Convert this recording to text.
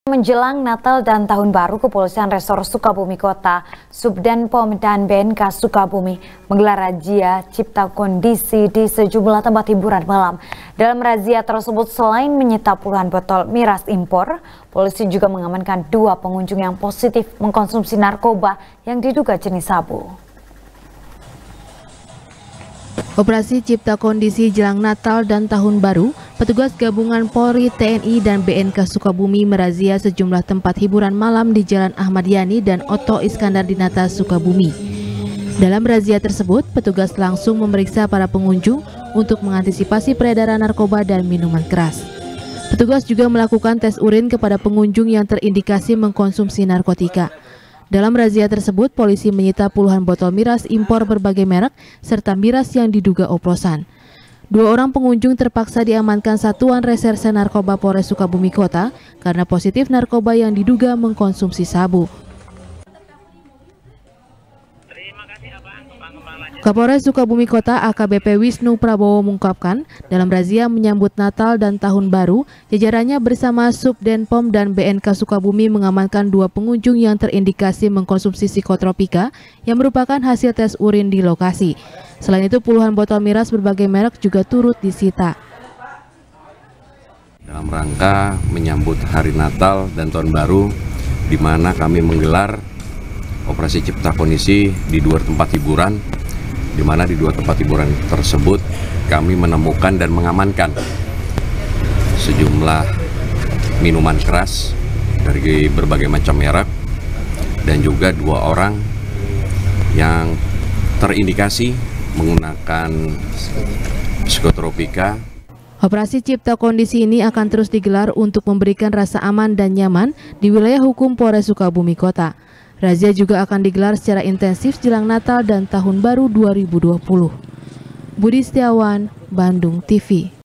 Menjelang Natal dan Tahun Baru, Kepolisian Resor Sukabumi Kota, Subdenpom dan BNK Sukabumi menggelar razia cipta kondisi di sejumlah tempat hiburan malam. Dalam razia tersebut, selain menyita puluhan botol miras impor, polisi juga mengamankan 2 pengunjung yang positif mengkonsumsi narkoba yang diduga jenis sabu. Operasi Cipta Kondisi jelang Natal dan Tahun Baru, petugas gabungan Polri, TNI, dan BNK Sukabumi merazia sejumlah tempat hiburan malam di Jalan Ahmad Yani dan Oto Iskandar Dinata, Sukabumi. Dalam razia tersebut, petugas langsung memeriksa para pengunjung untuk mengantisipasi peredaran narkoba dan minuman keras. Petugas juga melakukan tes urin kepada pengunjung yang terindikasi mengkonsumsi narkotika. Dalam razia tersebut, polisi menyita puluhan botol miras impor berbagai merek serta miras yang diduga oplosan. 2 orang pengunjung terpaksa diamankan Satuan Reserse Narkoba Polres Sukabumi Kota karena positif narkoba yang diduga mengkonsumsi sabu. Kapolres Sukabumi Kota AKBP Wisnu Prabowo mengungkapkan, dalam razia menyambut Natal dan Tahun Baru, jajarannya bersama Subdenpom dan BNK Sukabumi mengamankan 2 pengunjung yang terindikasi mengkonsumsi psikotropika yang merupakan hasil tes urin di lokasi. Selain itu, puluhan botol miras berbagai merek juga turut disita. Dalam rangka menyambut Hari Natal dan Tahun Baru, di mana kami menggelar operasi Cipta Kondisi di 2 tempat hiburan, di mana di 2 tempat hiburan tersebut kami menemukan dan mengamankan sejumlah minuman keras dari berbagai macam merek dan juga 2 orang yang terindikasi menggunakan psikotropika. Operasi Cipta Kondisi ini akan terus digelar untuk memberikan rasa aman dan nyaman di wilayah hukum Polres Sukabumi Kota. Razia juga akan digelar secara intensif jelang Natal dan Tahun Baru 2020. Budi Setiawan, Bandung TV.